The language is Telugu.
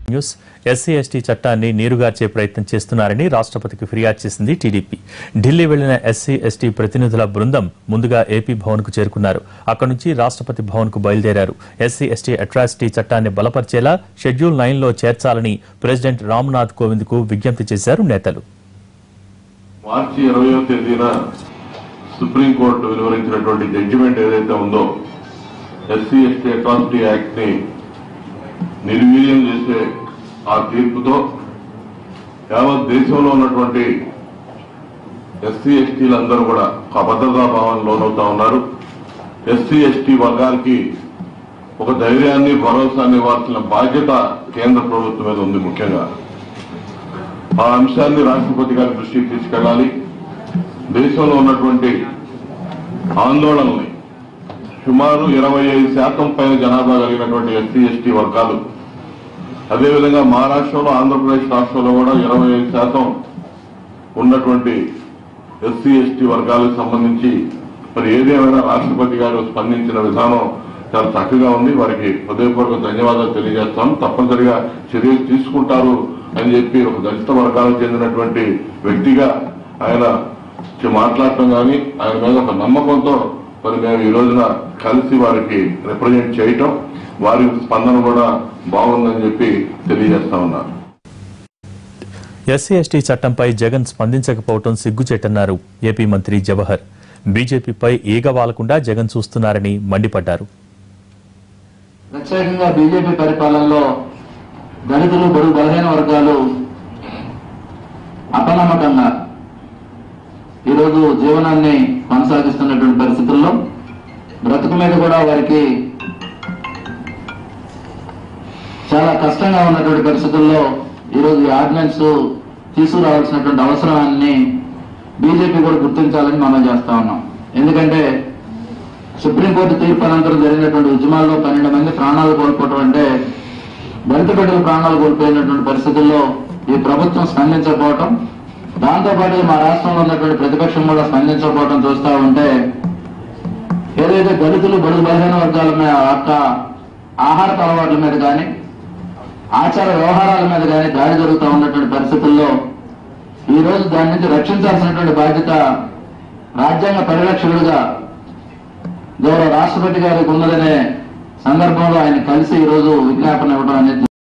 న్యూస్ ఎస్సీ ఎస్టీ చట్టాన్ని నీరుగార్చే ప్రయత్నం చేస్తున్నారని రాష్ట్రపతికి ఫిర్యాదు చేసింది టీడీపీ. ఢిల్లీ వెళ్లిన ఎస్సీ ఎస్టీ ప్రతినిధుల బృందం ముందుగా ఏపీ భవన్ కు చేరుకున్నారు. అక్కడి నుంచి రాష్ట్రపతి భవన్ కు బయలుదేరారు. ఎస్సీ ఎస్టీ అట్రాసిటీ చట్టాన్ని బలపరిచేలా షెడ్యూల్ 9 లో చేర్చాలని ప్రెసిడెంట్ రామ్నాథ్ కోవింద్ కు విజ్ఞప్తి చేశారు నేతలు. మార్చి 20వ తేదీన సుప్రీంకోర్టు వెలువరించినటువంటి జడ్జిమెంట్ ఏదైతే ఉందో ఎస్సీ ఎస్టీ అట్రాసిటీ యాక్ట్ ని నిర్వీర్యం చేసే ఆ తీర్పుతో యావత్ దేశంలో ఉన్నటువంటి ఎస్సీ ఎస్టీలందరూ కూడా అభద్రతా భావాన్ని లోనవుతా ఉన్నారు. ఎస్సీ ఎస్టీ వర్గానికి ఒక ధైర్యాన్ని భరోసాన్ని ఇవ్వాల్సిన బాధ్యత కేంద్ర ప్రభుత్వం మీద ఉంది. ముఖ్యంగా ఆ అంశాన్ని రాష్ట్రపతి గారి దృష్టికి తీసుకెళ్లాలి. దేశంలో ఉన్నటువంటి ఆందోళనల్ని సుమారు 25% పైన జనాభా కలిగినటువంటి ఎస్సీ ఎస్టీ వర్గాలు, అదేవిధంగా మహారాష్ట్రలో ఆంధ్రప్రదేశ్ రాష్ట్రంలో కూడా 25% ఉన్నటువంటి ఎస్సీ ఎస్టీ వర్గాలకు సంబంధించి మరి ఏదేమైనా రాష్ట్రపతి గారు స్పందించిన విధానం చాలా చక్కగా ఉంది. వారికి హృదయపూర్వక ధన్యవాదాలు తెలియజేస్తాం. తప్పనిసరిగా చర్యలు తీసుకుంటారు అని చెప్పి ఒక దళిత వర్గాలకు చెందినటువంటి వ్యక్తిగా ఆయన మాట్లాడటం కానీ ఆయన మీద ఒక నమ్మకంతో మరి మేము ఈ రోజున కలిసి వారికి రిప్రజెంట్ చేయటం, వారి స్పందన కూడా బాగుందని చెప్పి తెలియజేస్తా ఉన్నారు. ఎస్సీ ఎస్టీ చట్టంపై జగన్ స్పందించకపోవడం సిగ్గుచేటన్నారు ఏపీ మంత్రి జవహర్. బీజేపీపై ఈగ వాలకుండా జగన్ చూస్తున్నారని మండిపడ్డారు. ప్రత్యేకంగా బీజేపీ పరిపాలనలో దళితులు, బడుగు బలహీన వర్గాలు అపనమ్మకంగా ఈరోజు జీవనాన్ని కొనసాగిస్తున్నటువంటి పరిస్థితుల్లో బ్రతుకు మీద కూడా వారికి చాలా కష్టంగా ఉన్నటువంటి పరిస్థితుల్లో ఈరోజు ఈ ఆర్డినెన్స్ తీసుకురావాల్సినటువంటి అవసరాన్ని బీజేపీ కూడా గుర్తించాలని మనం చేస్తా ఉన్నాం. ఎందుకంటే సుప్రీంకోర్టు తీర్పు అనంతరం జరిగినటువంటి ఉద్యమాల్లో 12 మంది ప్రాణాలు కోల్పోవటం అంటే దళిత బిడ్డలు ప్రాణాలు కోల్పోయినటువంటి పరిస్థితుల్లో ఈ ప్రభుత్వం స్పందించకపోవటం, దాంతోపాటు మా రాష్ట్రంలో ఉన్నటువంటి ప్రతిపక్షం కూడా స్పందించకపోవటం చూస్తా ఉంటే ఏదైతే దళితులు, బడుగు బలహీన వర్గాల మీద యొక్క ఆహారపు అలవాట్ల మీద కానీ ఆచార వ్యవహారాల మీద కానీ దాడి జరుగుతూ ఉన్నటువంటి పరిస్థితుల్లో ఈ రోజు దాని నుంచి రక్షించాల్సినటువంటి బాధ్యత రాజ్యాంగ పరిరక్షకుడిగా గౌరవ రాష్ట్రపతి గారికి ఉన్నదనే సందర్భంలో ఆయన కలిసి ఈ రోజు విజ్ఞాపన ఇవ్వడం అనేది